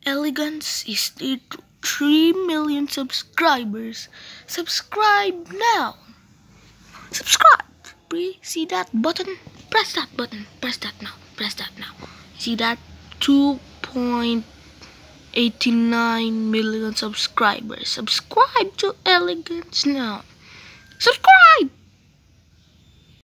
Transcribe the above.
Elegance is near to 3 million subscribers. Subscribe now. Subscribe. See that button? Press that button. Press that now. Press that now. See that? 2.89 million subscribers. Subscribe to Elegance now. Subscribe!